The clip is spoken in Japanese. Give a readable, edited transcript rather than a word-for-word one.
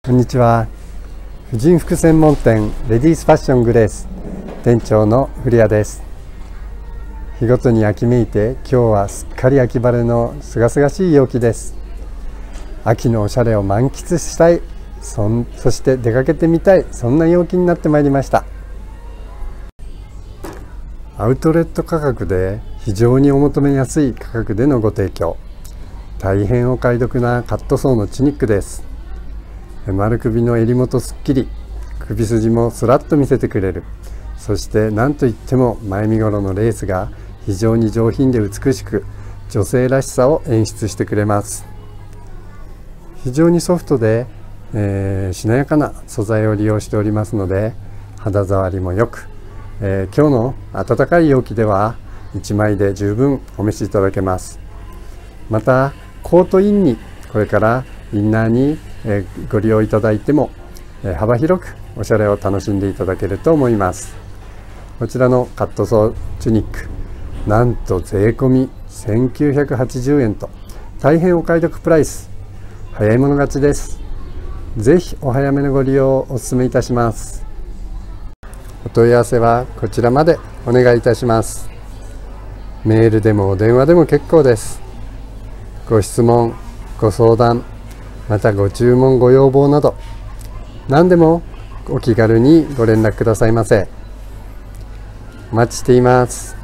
こんにちは。婦人服専門店レディースファッショングレース店長の古谷です。日ごとに秋めいて、今日はすっかり秋晴れのすがすがしい陽気です。秋のおしゃれを満喫したい、そして出かけてみたい、そんな陽気になってまいりました。アウトレット価格で非常にお求めやすい価格でのご提供、大変お買い得なカットソーのチュニックです。丸首の襟元すっきり、首筋もスラッと見せてくれる。そして何といっても前身頃のレースが非常に上品で美しく、女性らしさを演出してくれます。非常にソフトで、しなやかな素材を利用しておりますので、肌触りも良く、今日の暖かい陽気では1枚で十分お召しいただけます。またコートインに、これからインナーにご利用いただいても幅広くおしゃれを楽しんでいただけると思います。こちらのカットソーチュニック、なんと税込み1980円と大変お買い得プライス。早い者勝ちです。ぜひお早めのご利用をお勧めいたします。お問い合わせはこちらまでお願いいたします。メールでもお電話でも結構です。ご質問、ご相談、またご注文、ご要望など何でもお気軽にご連絡くださいませ。お待ちしています。